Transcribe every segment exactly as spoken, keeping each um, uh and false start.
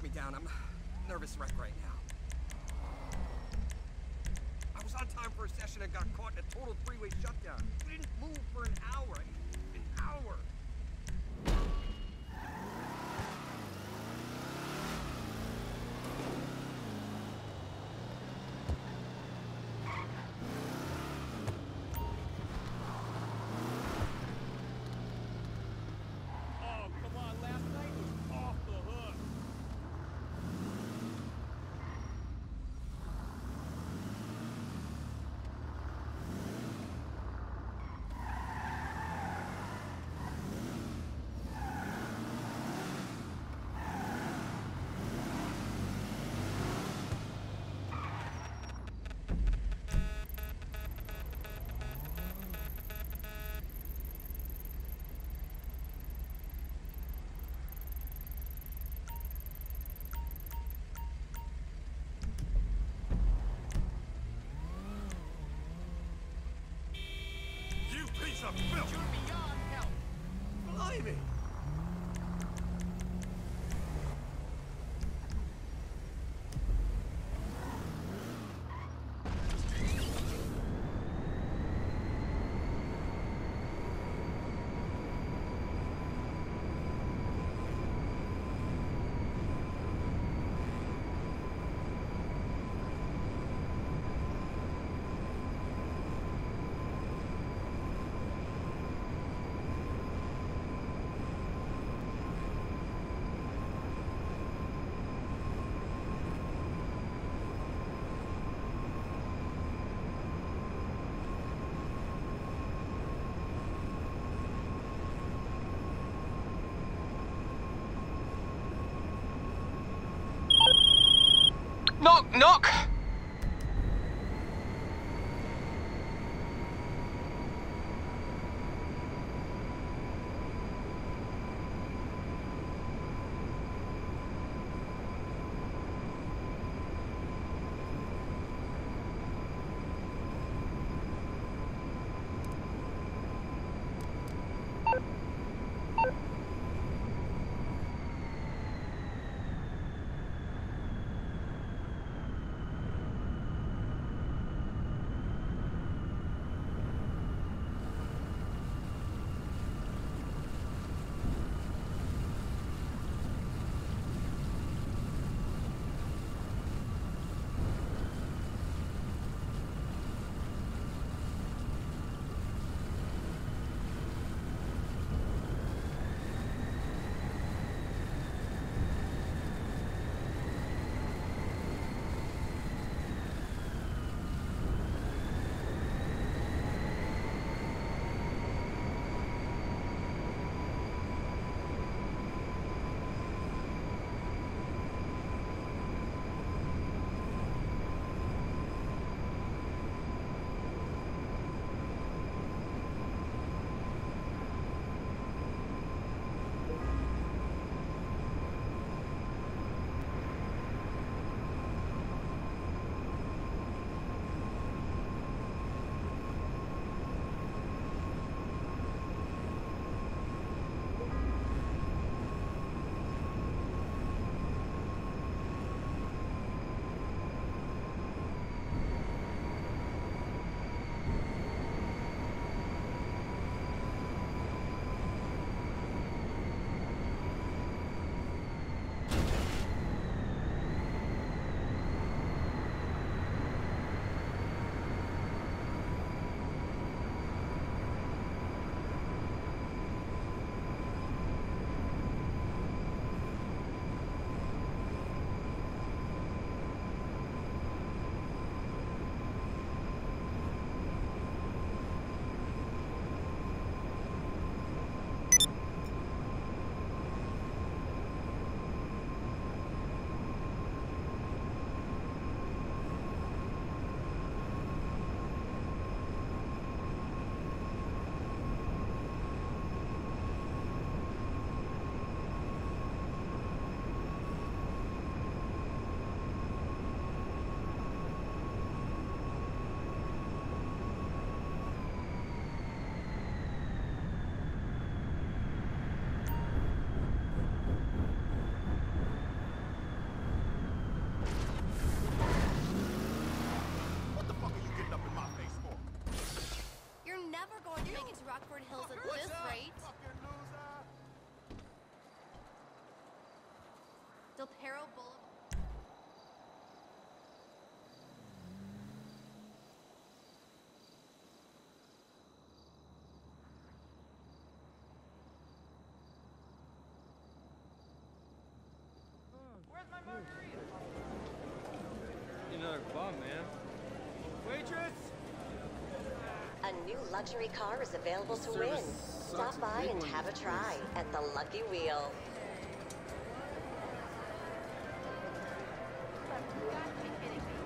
me down. I'm a nervous wreck right now. I was on time for a session and got caught in a total three-way shutdown. We didn't move for an hour. An hour. Piece of filth! You're beyond help! Blimey! Knock, knock! these Rockford Hills at What's this up, rate. fucking loser? Del Perro Boulevard. Where's my margarita? Another bum, man. Waitress! A new luxury car is available to Service win. sucks Stop by big and one have a these try days. at the Lucky Wheel. You got to be kidding me.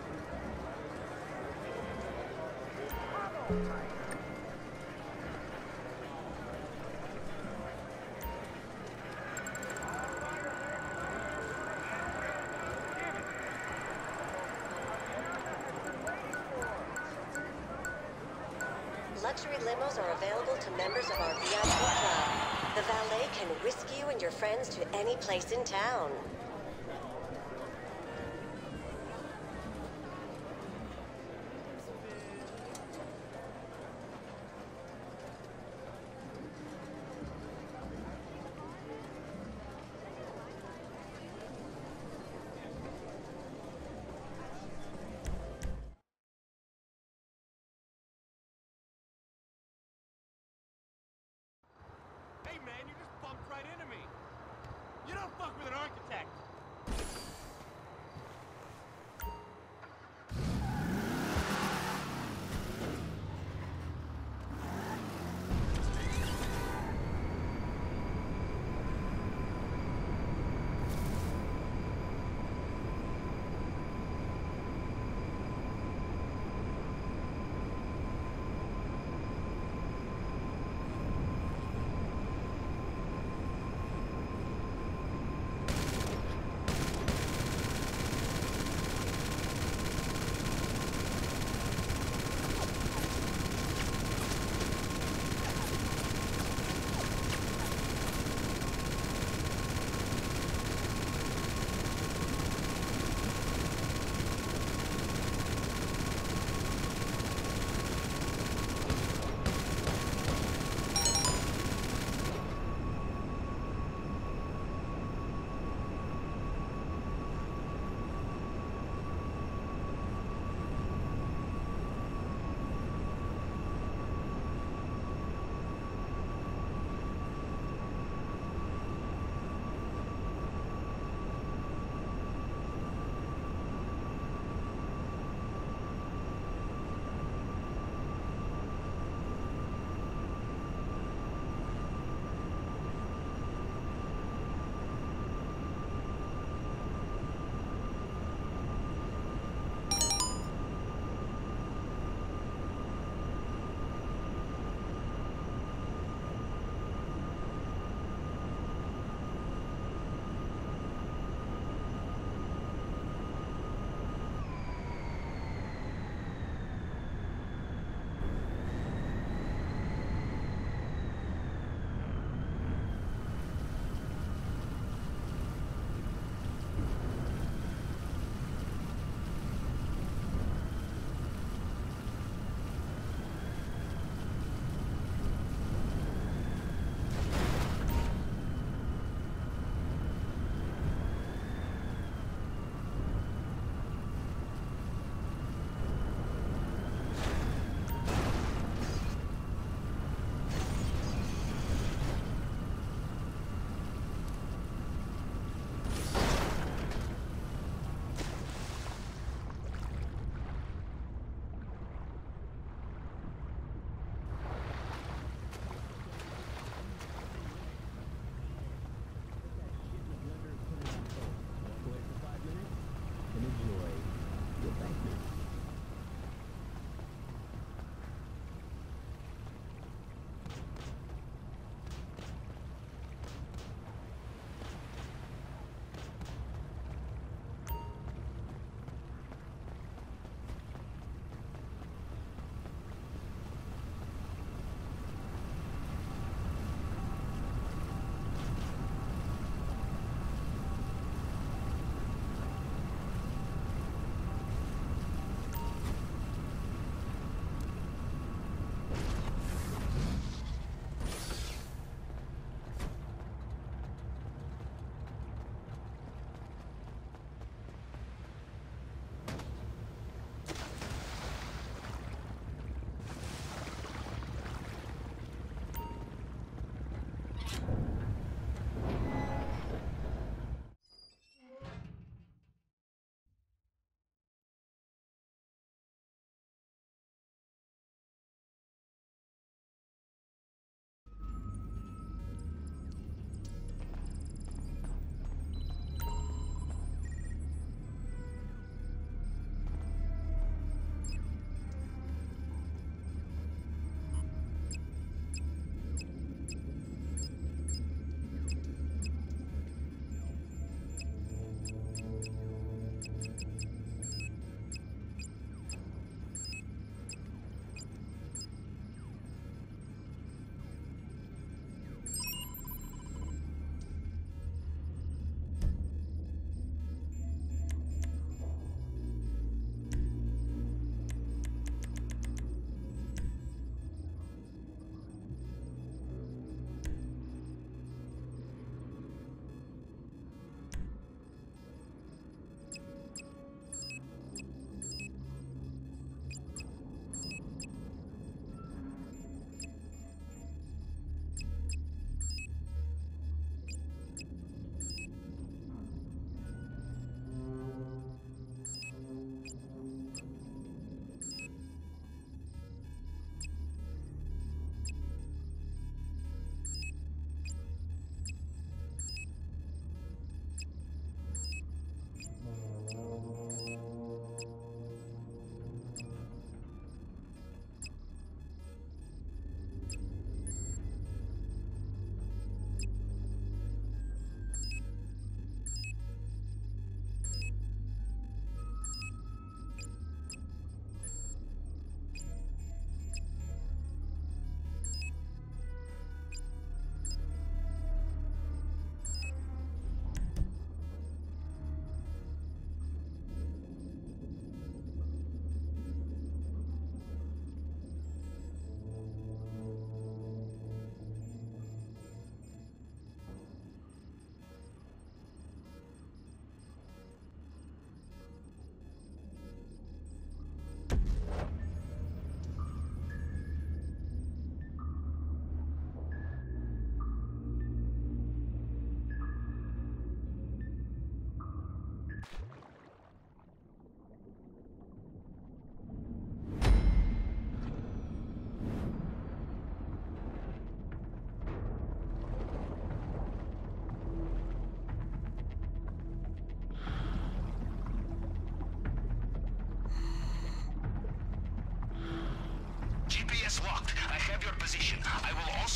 Luxury limos are available to members of our V I P club. The valet can whisk you and your friends to any place in town. Hey man, you just bumped right into me. You don't fuck with an architect.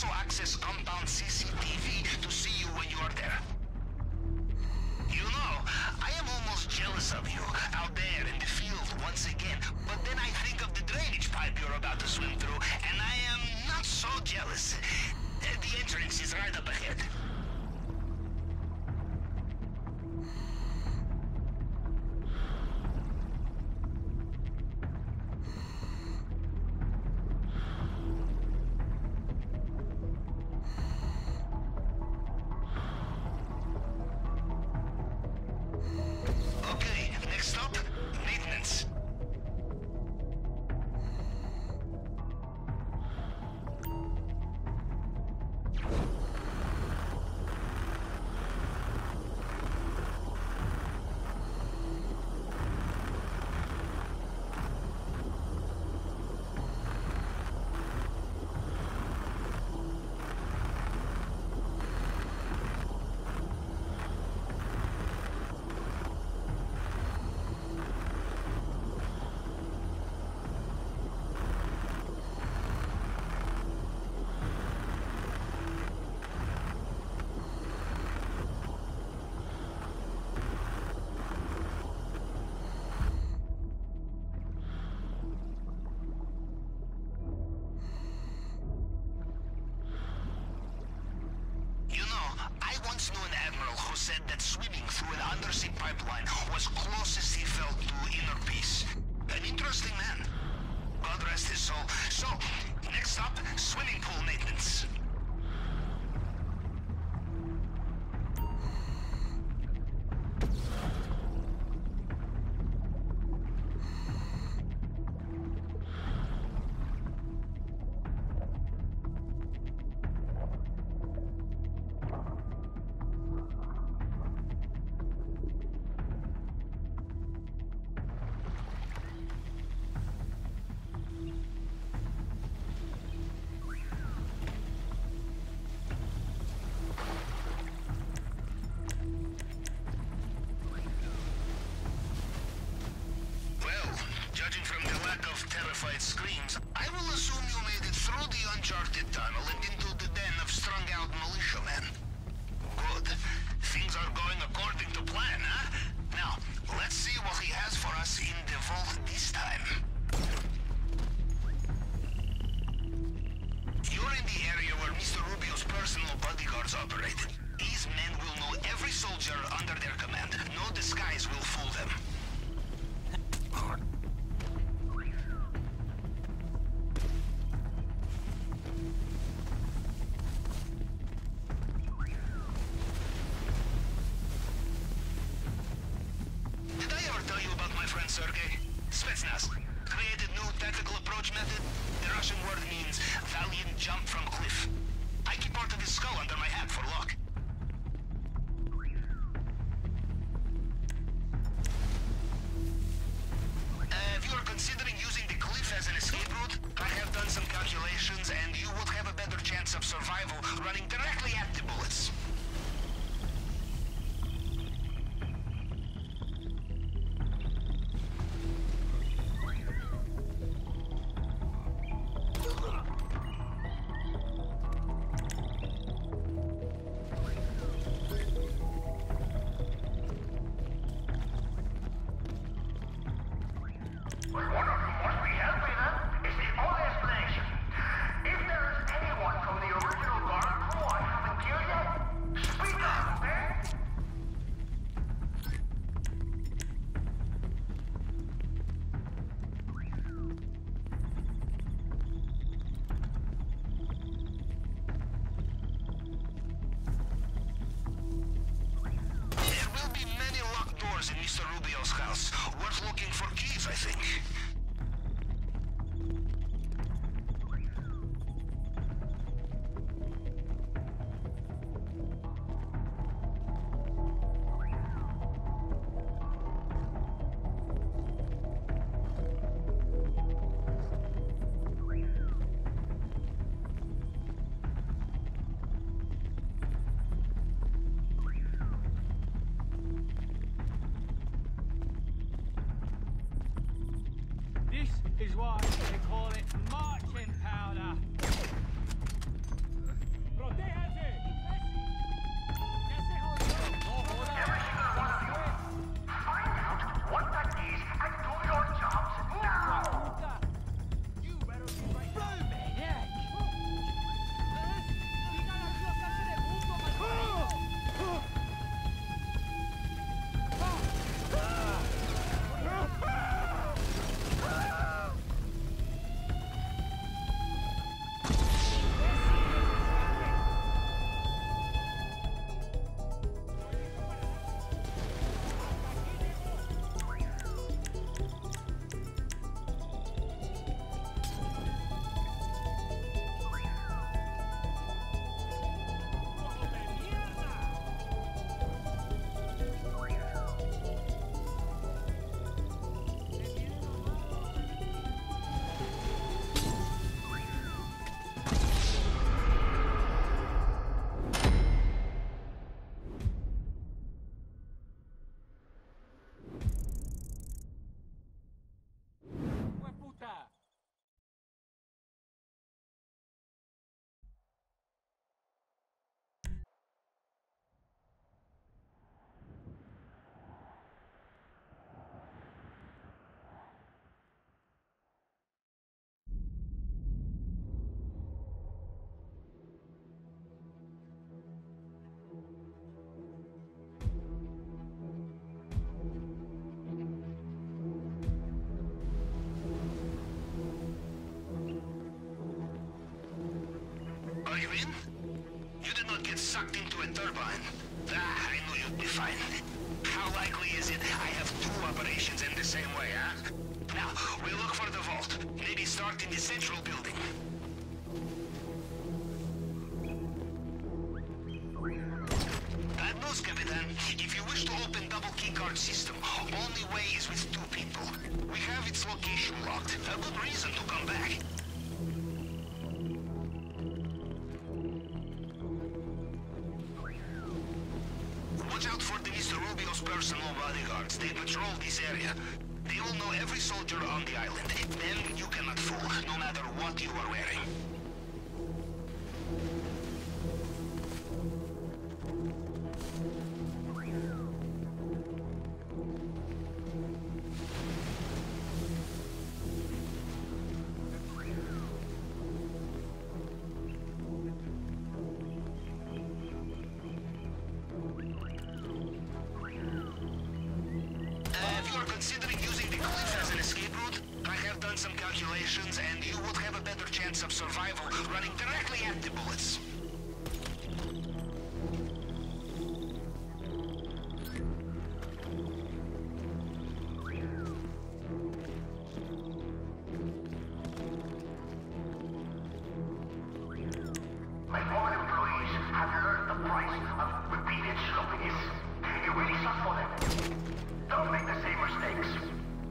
also access compound C C T V to see you when you are there. You know, I am almost jealous of you, out there in the field once again, but then I think of the drainage pipe you're about to swim through, and I am not so jealous. Uh, The entrance is right up ahead. Okay, next stop, maintenance. You know, I once knew an admiral who said that swimming through an undersea pipeline was closest he felt to inner peace. An interesting man. God rest his soul. So, next stop, swimming pool maintenance. Well, judging from the lack of terrified screams, I will assume you made it through the uncharted tunnel and into the den of strung-out militiamen. Good. Things are going according to plan, huh? Now, let's see what he has for us in the vault this time. You're in the area where Mister Rubio's personal bodyguards operated. These men will know every soldier under their command. No disguise will fool them. Did I ever tell you about my friend Sergei? Spetsnaz. Created new tactical approach method. The Russian word means valiant jump from cliff. I keep part of his skull under my hat for luck. Uh, if you are considering using the cliff as an escape route, I have done some calculations and you would have a better chance of survival running directly at the bullets. Well, one of you must be helping them. It's the only explanation. If there is anyone from the original guard crew I haven't killed yet, speak up, okay? There will be many locked doors in Mister Rubio's house. Worth looking for keys, I think. This is why they call it marching powder. in? You did not get sucked into a turbine. Ah, I knew you'd be fine. How likely is it I have two operations in the same way, huh? Now, we'll look for the vault. Maybe start in the central building. Bad news, Capitan. If you wish to open double keycard system, only way is with two people. We have its location locked. A good reason to come back. Watch out for the Mister Rubio's personal bodyguards. They patrol this area. They will know every soldier on the island. Them you cannot fool, no matter what you are wearing. Considering using the cliff as an escape route, I have done some calculations, and you would have a better chance of survival running directly at the bullets. My former employees have learned the price of repeated sloppiness. It really sucks for them. Don't make the same mistakes.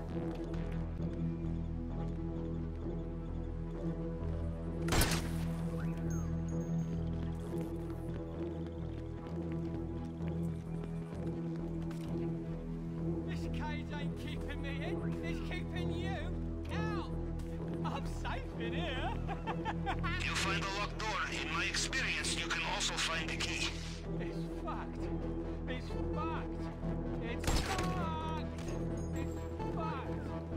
This cage ain't keeping me in. It's keeping you out. I'm safe in here. You find a locked door. In my experience, you can also find a key. It's fucked. It's fucked. It's fucked. It's fucked.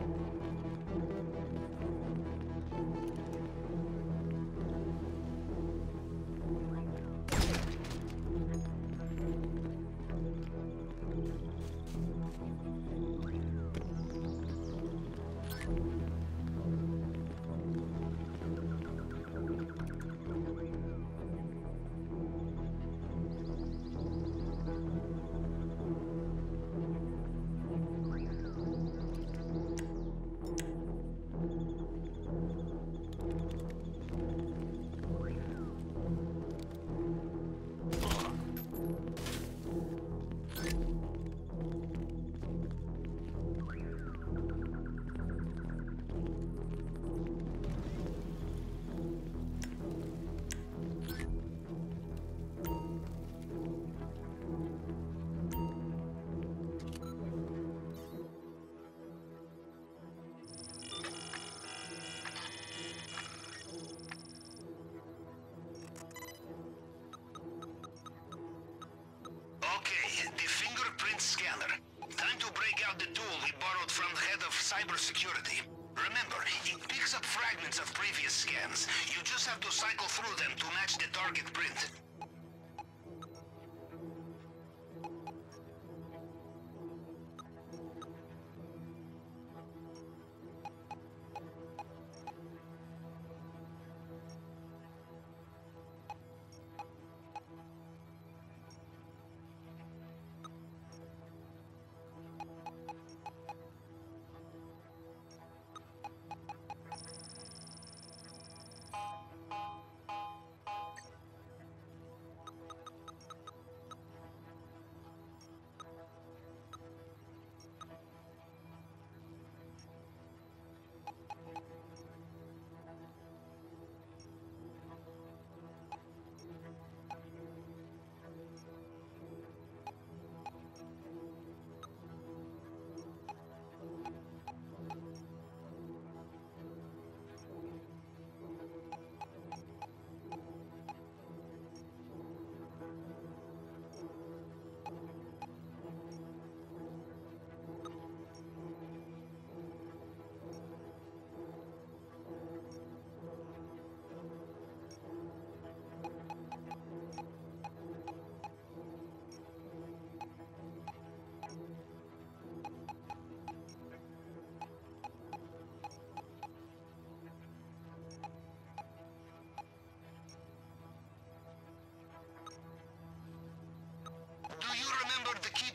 Scanner. Time to break out the tool we borrowed from the head of cybersecurity. Remember, it picks up fragments of previous scans. You just have to cycle through them to match the target print.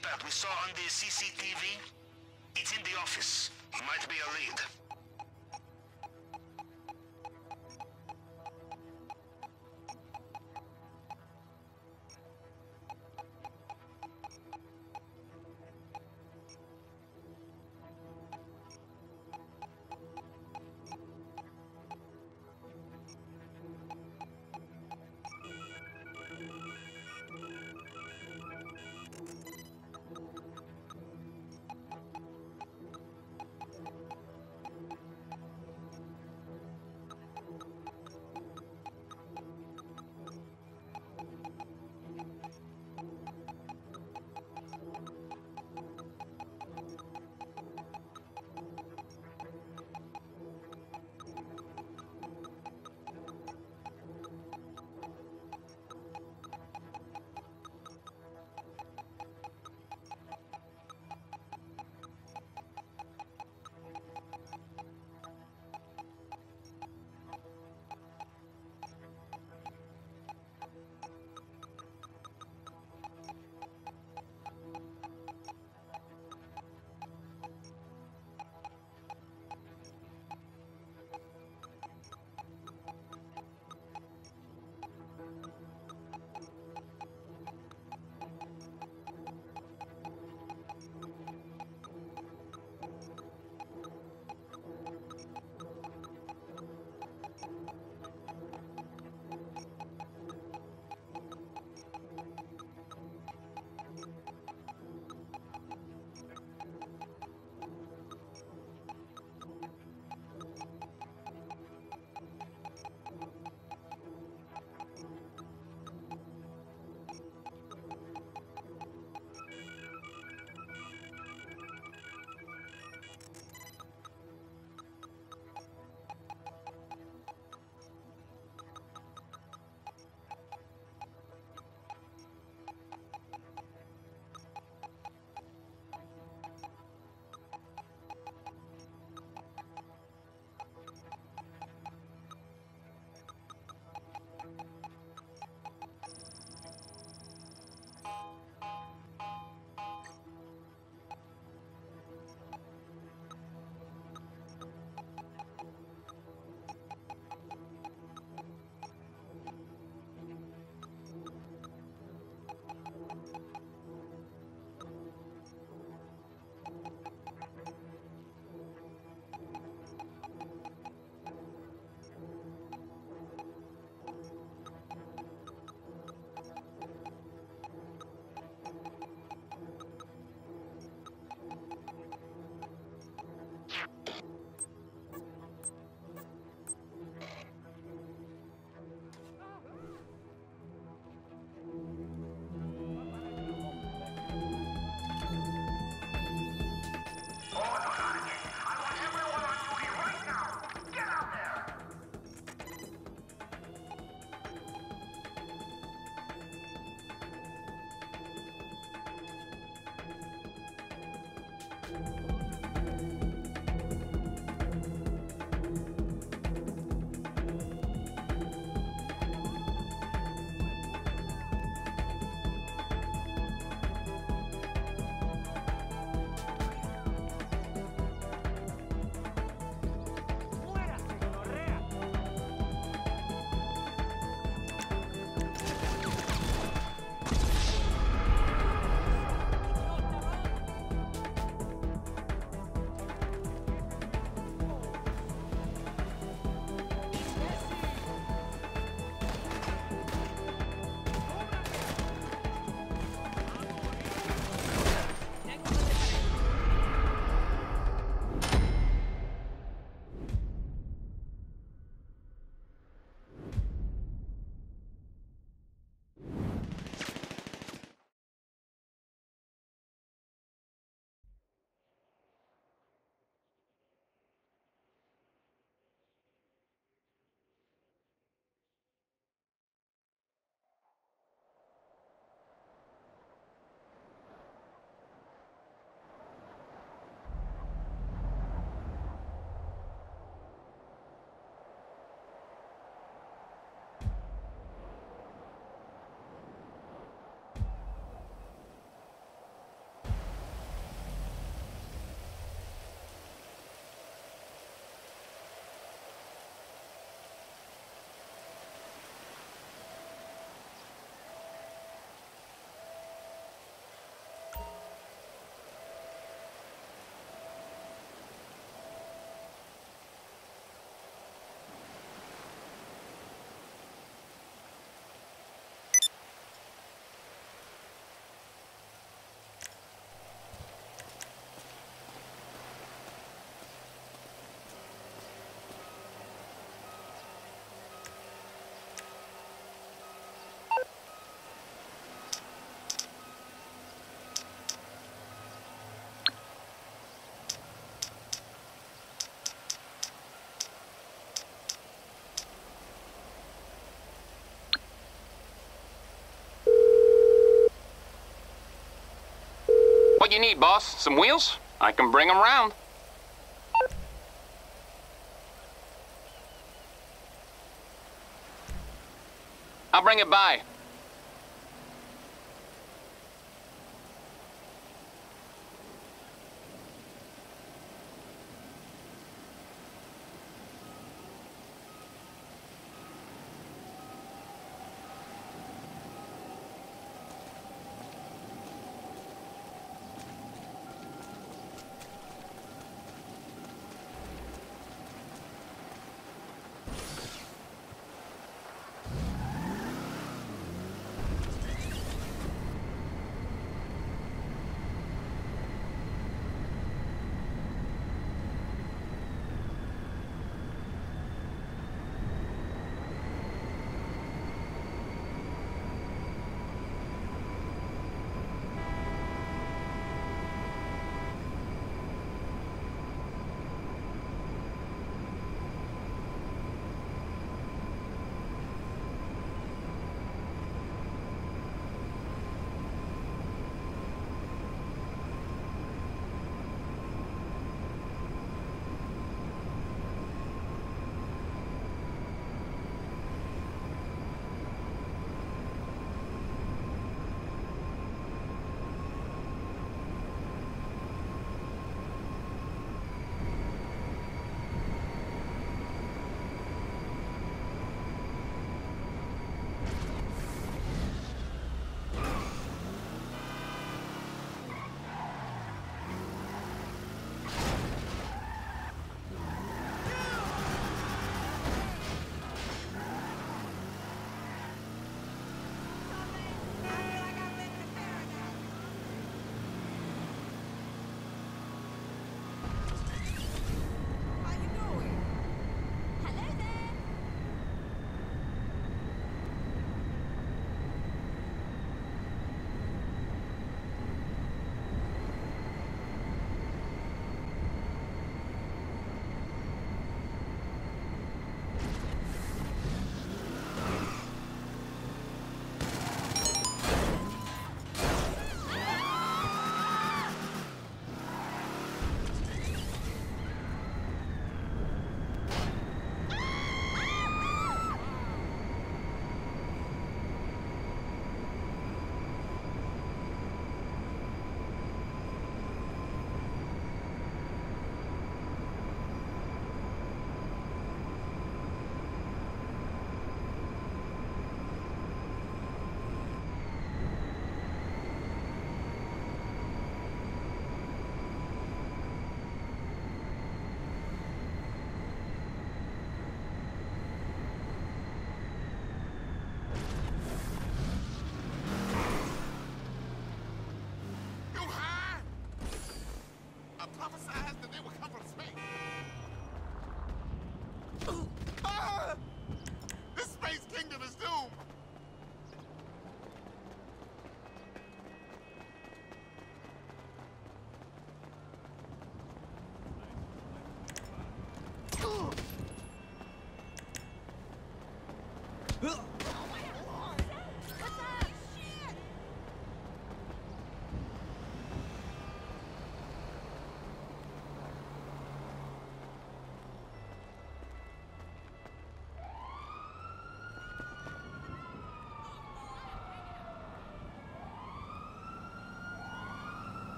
keypad we saw on the C C T V? It's in the office. Might be a lead. What you need, boss? Some wheels? I can bring them round. I'll bring it by.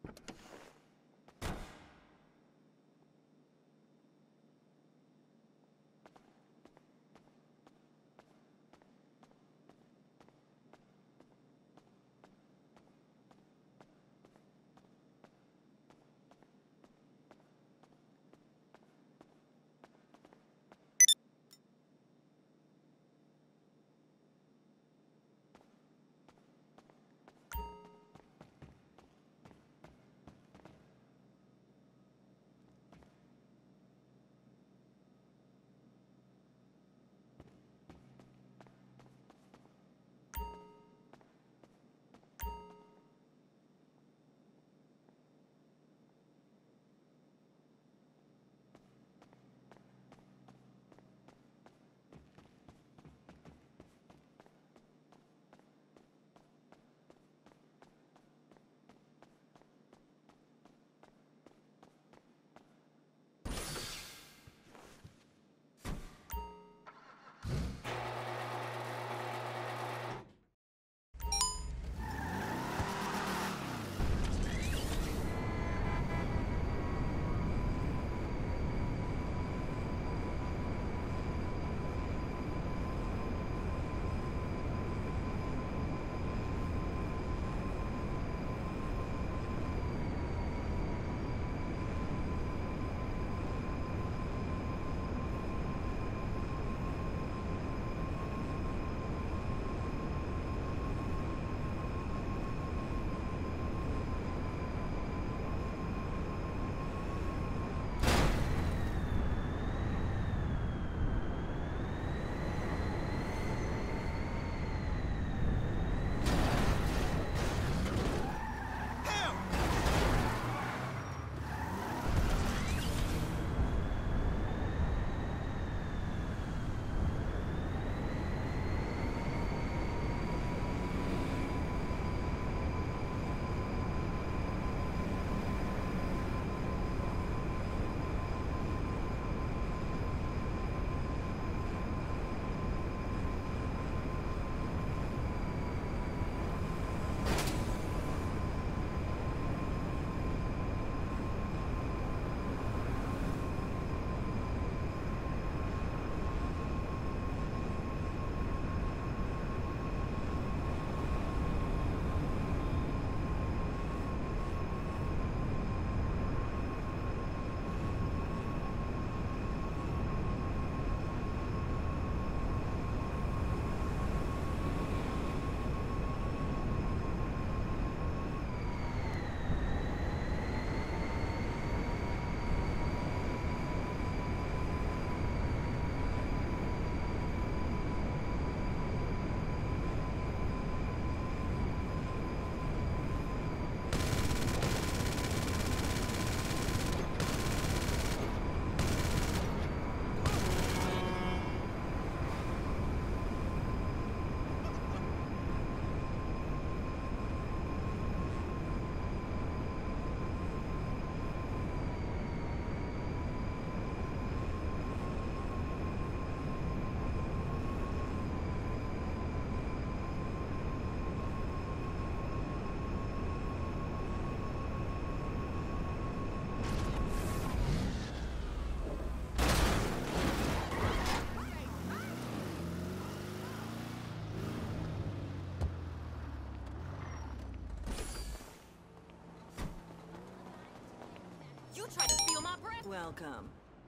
You tried to steal my breath. Welcome.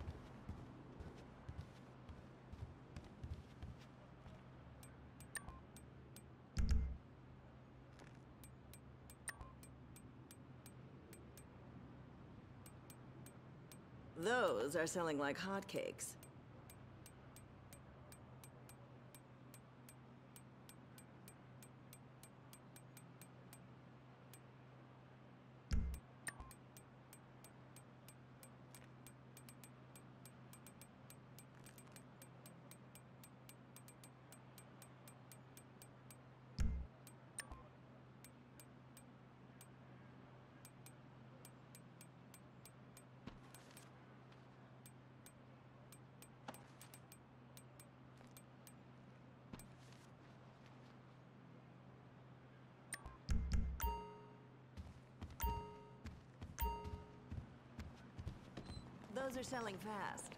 Those are selling like hotcakes. Those are selling fast.